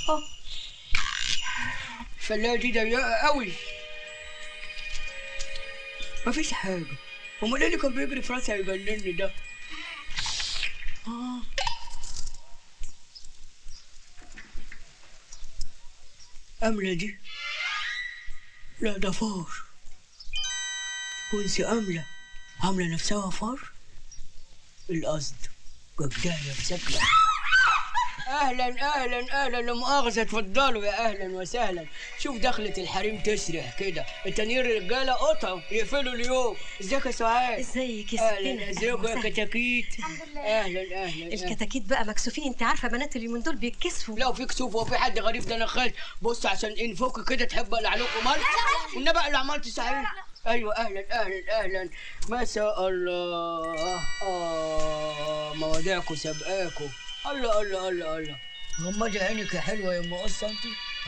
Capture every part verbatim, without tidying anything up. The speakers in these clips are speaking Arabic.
اه الفلاية دي ضيقة قوي، مفيش حاجة. امال ايه اللي كان بيجري في راسي هيجنني ده؟ اه أملة دي؟ لا ده فار. تكونش أملة عاملة نفسها فار؟ القصد جداية بشكل. اهلا اهلا اهلا، لا مؤاخذة، اتفضلوا يا اهلا وسهلا. شوف دخلة الحريم تسرح كده، التانيين رجالة قطعوا يقفلوا اليوم. ازيك يا سعاد؟ ازيك يا اهلا. ازيكم يا كتاكيت؟ الحمد لله. اهلا اهلا. الكتاكيت بقى مكسوفين، انت عارفه بنات اليومين دول بيتكسفوا. لا في كسوف وفي حد غريب، ده انا خالد. بص عشان انفك كده تحب اقلع لكم مال والنبي اللي عملت صحيح. ايوه اهلا اهلا اهلا، ما شاء الله. اه مواضيعكم سابقاكم. الله الله الله الله، غمضي عينك يا حلوه يا ام قصه انت.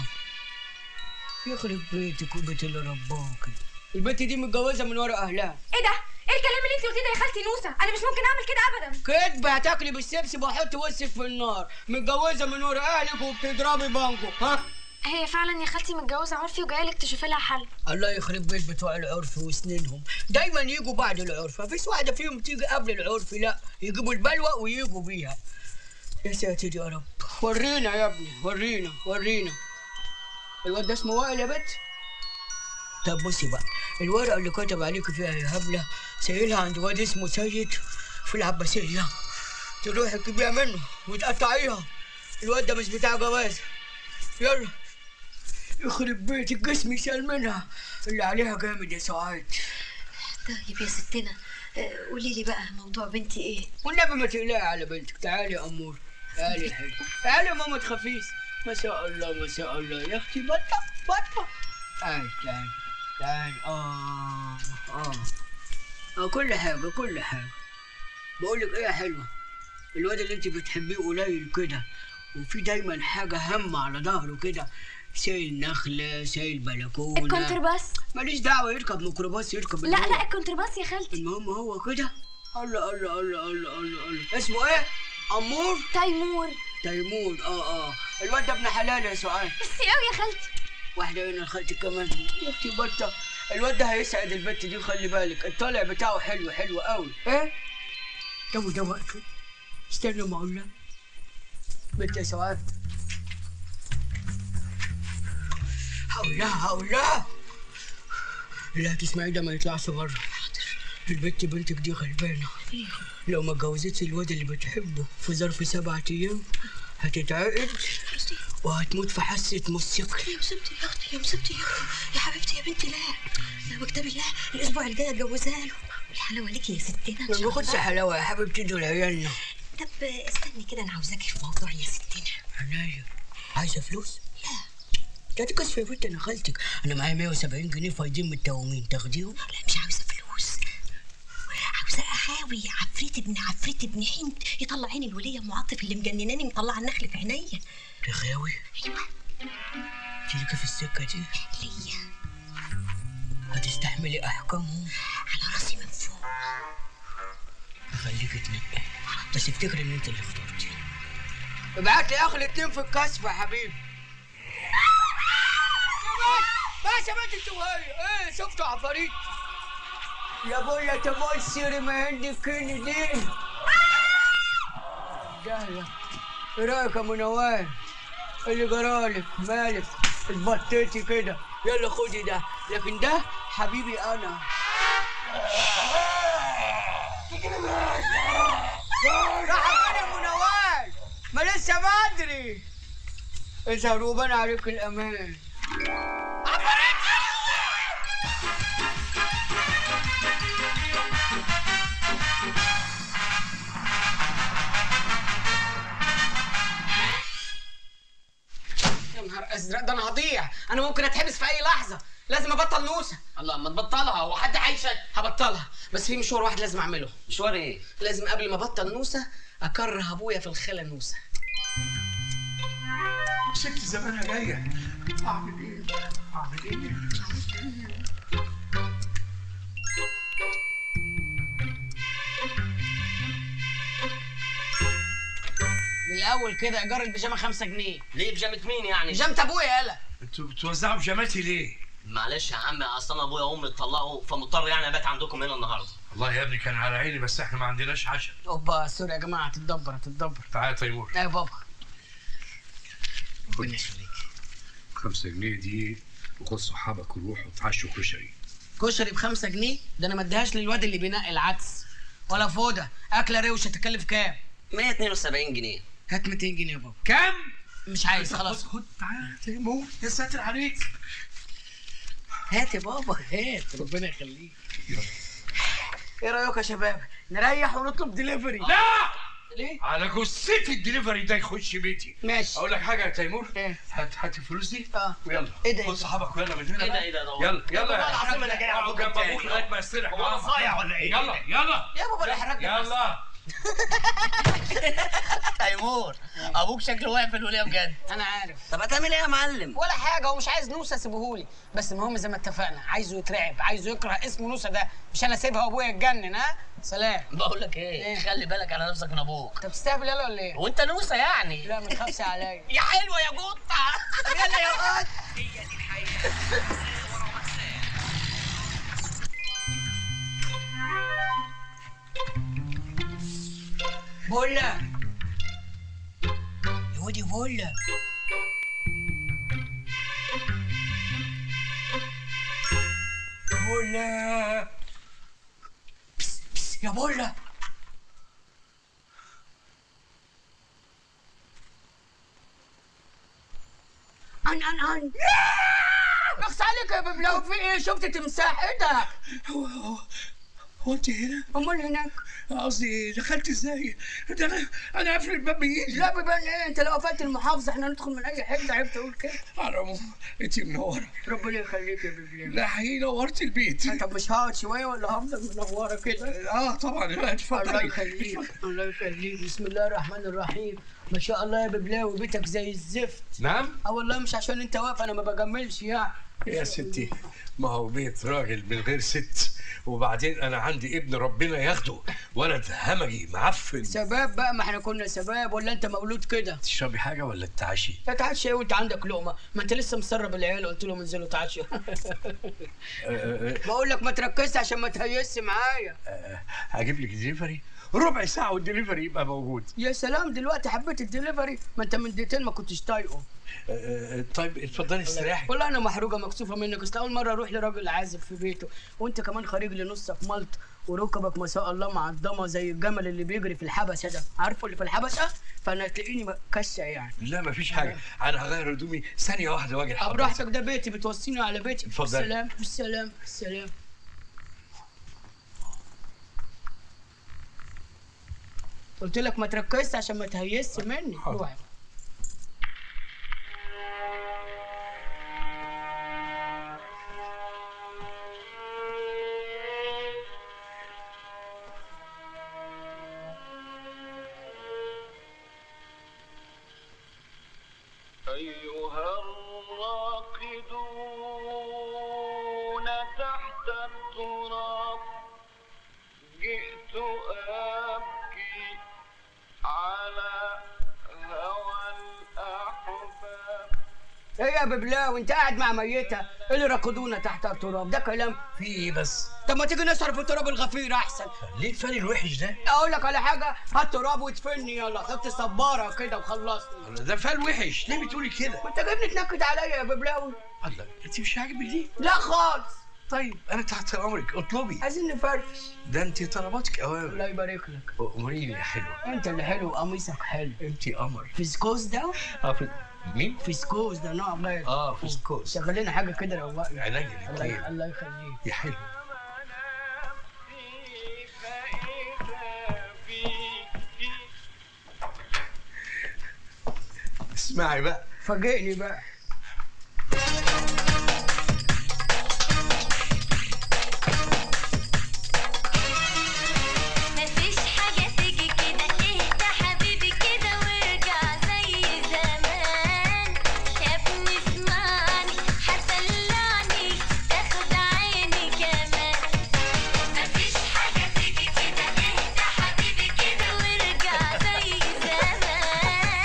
يخرب بيتك وبيت اللي رباكي. البنت دي متجوزه من ورا اهلها. ايه ده؟ ايه الكلام اللي انت قلتيه ده يا خالتي نوسه؟ انا مش ممكن اعمل كده ابدا. كدب، هتاكلي بالسبسب وهحط وشك في النار. متجوزه من ورا اهلك وبتضربي بانجو. ها هي فعلا يا خالتي متجوزه عرفي وجايه لك تشوفي لها حل. الله يخرب بيت بتوع العرف وسنينهم، دايما يجوا بعد العرف، مفيش واحده فيهم تيجي قبل العرف، لا يجيبوا البلوه ويجوا بيها. يا ساتر يا رب، ورينا يا ابني، ورينا ورينا. الواد ده اسمه وائل يا بت؟ طب بصي بقى، الورقه اللي كتب عليك فيها يا هبله سايلها عند واد اسمه سيد في العباسيه، تروحي تجيبيها منه وتقطعيها. الواد ده مش بتاع جواز. يلا يخرب بيت الجسم يشال منها، اللي عليها جامد يا سعاد. طيب يا ستنا، قولي لي بقى موضوع بنتي ايه؟ والنبي ما تقلقي على بنتك. تعالي يا امور، تعالي يا حبيبي، تعالي يا ماما تخافيش. ما شاء الله ما شاء الله يا اختي. بطه بطه، تعالي تعالي تعالي. اه اه اه كل حاجه كل حاجه. بقول لك ايه يا حلوه، الواد اللي انت بتحبيه قليل كده، وفي دايما حاجه هم على ظهره كده، شايل نخله شايل بلكونه. الكونترباس. ماليش دعوه، يركب ميكروباص يركب. لا لا الكونترباس يا خالتي. المهم هو كده. الله الله الله الله الله الله. اسمه ايه؟ امور؟ تيمور. تيمور. اه اه الواد ده ابن حلال يا سعاد. ميرسي قوي يا خالتي. واحده هنا لخالتي كمان يا اختي بطه. الواد ده هيسعد البت دي، خلي بالك الطالع بتاعه حلو حلو قوي. ايه؟ ده ده وقته. استنى ما اقول لك. بنت يا سعاد، هقول لها هقول لها اللي هتسمعي ده ما يطلعش بره. البت بنتك دي غلبانه، لو ما اتجوزتش الواد اللي بتحبه في ظرف سبعة ايام هتتعقد وهتموت في حاسه موسيقى. يا مصيبتي يا اختي يا مصيبتي يا اختي يا حبيبتي يا بنتي. لا لا وكتاب الله الاسبوع الجاي اتجوزها له. الحلاوه ليكي يا ستنا. ما باخدش حلاوه يا حبيبتي، دول عيالنا. طب استني كده، انا عاوزاكي في موضوع يا ستنا. عناية. عايزه فلوس؟ لا لا تكسفي يا بنت، انا خالتك، انا معايا مية وسبعين جنيه فايدين من التومين، تاخديهم؟ لا مش عاوزه فلوس، عاوزه احاوي عفريت ابن عفريت ابن حنت يطلع عين الوليه ام عاطف اللي مجنناني مطلعه النخل في عينيا. رغاوي؟ ايوه. تيجي في السكه دي؟ ليا. هتستحملي احكامهم؟ على راسي من فوق. اخليك تنقي، بس افتكري ان انت اللي اخترتي. ابعت لي اخر الاتنين في الكشف يا حبيبي. بس يا بنت انتوا ايه شفتوا عفاريت؟ يا ابويا تبصري ما عندك كندين. جاية. ايه رايك يا منوال؟ اللي جرالك مالك؟ اتبطيتي كده. يلا خدي ده، لكن ده حبيبي انا. راح فين يا منوال؟ ما لسه بدري. اظهر وبان عليك الامان. يا نهار ازرق، ده انا هضيع، انا ممكن اتحبس في اي لحظه، لازم ابطل نوسه. الله ما تبطلها، هو حد هيشك؟ هبطلها، بس في مشوار واحد لازم اعمله. مشوار ايه؟ لازم قبل ما ابطل نوسه اكره ابويا في الخاله نوسه. ست زمانها جايه، اعمل ايه؟ اعمل ايه؟ الاول كده ايجار البيجامه خمسة جنيه. ليه بيجامه مين يعني؟ بيجامه ابويا يالا. انتوا بتوزعوا بيجاماتي ليه؟ معلش يا عم، اصل انا ابويا وامي اتطلقوا فمضطر يعني ابات عندكم هنا النهارده. والله يا ابني كان على عيني بس احنا ما عندناش عشاء. اوبا سوري يا جماعه، هتتدبر هتتدبر. تعالى يا تيمور. ايه يا بابا؟ ربنا يخليك. خمسة جنيه دي وخد صحابك وروحوا اتعشوا كشري. كشري بخمسة جنيه؟ ده انا ما اديهاش للواد اللي بينقي العدس. ولا فوده، اكله روشه تكلف كام؟ مية واتنين وسبعين جنيه. هات ميتين جنيه يا بابا. كام؟ مش عايز خلاص. خد تعالى يا تيمور، يا ساتر عليك. هات يا بابا هات، ربنا يخليك. ايه رايك يا شباب؟ نريح ونطلب دليفري؟ لا! ليه؟ على جثتي الدليفري ده يخش بيتي. ماشي. اقول لك حاجه يا تيمور؟ ايه؟ هات هات الفلوس دي. اه. ويلا. ايه ده؟ خد صحابك ويلا من هنا. ايه ده ايه ده؟ يلا يلا. والله العظيم انا جاي اقعد جنب ابوك لغايه ما يستريح. هو انا صايع ولا ايه؟ يلا يلا. يا بابا الاحراج ده. يلا. تيمور ابوك شكله واقف في الوليه بجد. انا عارف. طب هتعمل ايه يا معلم؟ ولا حاجه، هو مش عايز نوسه سيبهولي، بس المهم زي ما اتفقنا، عايزه يترعب، عايزه يكره اسم نوسه ده، مش انا سيبها وابويا يتجنن. ها سلام. بقول لك ايه؟ إيه؟ خلي بالك على نفسك من ابوك. انت بتستهبل يلا ولا ايه؟ وانت نوسه يعني. لا ما تخافش عليا. يا حلوه يا قطه. طب يلا يا قط. بولا يا ودي بولا. بولا بس بس يا بولا. ان ان ان نقص عليك يا ببلاوي، في ايه؟ شفت تمساح؟ ايه ده؟ هو هو هو انت هنا؟ امال هناك؟ قصدي دخلت ازاي؟ ده انا انا قافل الباب بايدي. لا بيبان ايه؟ انت لو قفلت المحافظه احنا ندخل من اي حته. عيب تقول كده. على العموم انت منوره. ربنا يخليك يا ببلاوي. لا حقيقي نورت البيت. طب مش هقعد شويه ولا هفضل منوره كده؟ اه طبعا. لا اتفضلي. الله يخليك الله يخليك. بسم الله الرحمن الرحيم. ما شاء الله يا ببلاوي بيتك زي الزفت. نعم؟ اه والله مش عشان انت واقف انا ما بجملش يعني. يا ستي ما هو بيت راجل من غير ست، وبعدين انا عندي ابن ربنا ياخده، ولد همجي معفن. شباب بقى، ما احنا كنا شباب ولا انت مولود كده؟ تشربي حاجه ولا تتعشي؟ تتعشى ايه وانت عندك لقمه؟ ما انت لسه مسرب العيال قلت لهم انزلوا تعشوا. بقول لك ما تركزش عشان ما تهيسش معايا. هجيب لك دليفري ربع ساعه والدليفري يبقى موجود. يا سلام دلوقتي حبيت الدليفري؟ ما انت من دقيقتين ما كنتش طايقه. طيب اتفضلي استريحي. والله انا محروقه مكسوفه منك، اصل اول مره اروح لراجل عازب في بيته، وانت كمان خارج لي نصك ملط، وركبك ما شاء الله معضمه زي الجمل اللي بيجري في الحبشه ده، عارفه اللي في الحبشه؟ فانا تلاقيني كشه يعني. لا مفيش حاجه، انا هغير هدومي ثانيه واحده واجي لحضرتك. براحتك، ده بيتي بتوصيني على بيتي. اتفضل. بالسلام بالسلام بالسلام. قلت لك ما تركزش عشان ما تهيسش مني. روح. أيها الراقدون تحت التراب جئت أبكي على هوى الأحباب. ايه يا ببلاوي انت قاعد مع ميته؟ ايه اللي ركضونا تحت التراب؟ ده كلام في ايه بس؟ طب ما تيجي نصرف في التراب الغفير احسن. ليه الفن الوحش ده؟ اقول لك على حاجه، هات تراب وادفني يلا، حط صباره كده وخلصني. ده فن وحش، ليه بتقولي كده؟ وانت جايبني تنكد عليا يا ببلاوي؟ الله انت مش عاجبك دي؟ لا خالص. طيب انا تحت امرك، اطلبي. عايزين نفرفش. ده انت طلباتك اوامر. الله يبارك لك. اموريني يا حلوه. انت اللي حلو وقميصك حلو. انت قمر. فيسكوس ده؟ اه في... مين؟ فيسكوس ده نوع غير. اه فيسكوس. شغل لنا حاجه كده روقنا. عينيا الله الاثنين. الله يخليك يا حلو. اسمعي بقى. فاجئني بقى. مفيش حاجة تيجي كده، اهدى حبيبي كده وارجع زي زمان. يا ابني اسمعني هتدلعني تاخد عيني كمان. مفيش حاجة تيجي كده، اهدى حبيبي كده وارجع زي زمان.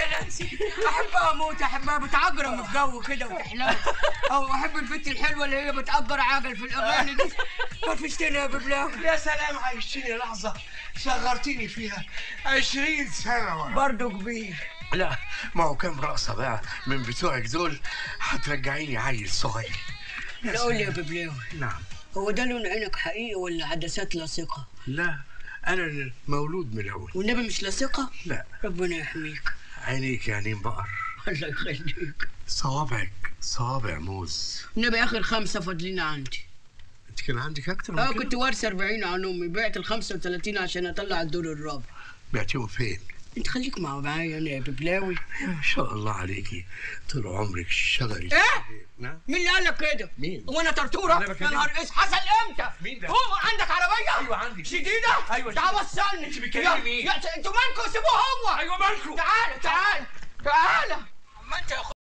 يا نانسي. احبها موت، احبها بتعجرم في جو كده وتحلم. او احب البنت الحلوه اللي هي بتأجر عجل في الاغاني دي. فرفشتني يا ببلاوي. يا سلام، عايشتني لحظه شغرتيني فيها عشرين سنه ورا. برضه كبير. لا، ما هو كام رقصه بقى من بتوعك دول هترجعيني عيل صغير. لا قول لي يا ببلاوي، نعم. هو ده لون عينك حقيقي ولا عدسات لاصقه؟ لا، انا مولود ملون. والنبي مش لاصقه؟ لا. ربنا يحميك. عينيك عينين بقر. الله يخليك. صوابعك صوابع موز. النبي اخر خمسه فاضلين عندي. انت كان عندك اكتر من اه كده؟ كنت وارثه أربعين عن امي، بعت ال خمسة وثلاثين عشان اطلع الدور الرابع. بعتيهم فين؟ انت خليك مع معايا انا يا ببلاوي. ما شاء الله عليكي، طول عمرك شغلي. ايه؟ نعم. مين اللي قال لك كده؟ مين؟ هو انا طرطوره؟ أنا يا بكلمك. نهار اسود، حصل امتى؟ مين ده؟ هو عندك عربيه؟ ايوه عندي. شديده؟ ايوه تعال شديدة. وصلني. انت بتكلمي يا- مين؟ يا- انتوا مالكوا؟ سيبوه هو. ايوه مالكوا؟ تعال تعال تعال. اما انت يا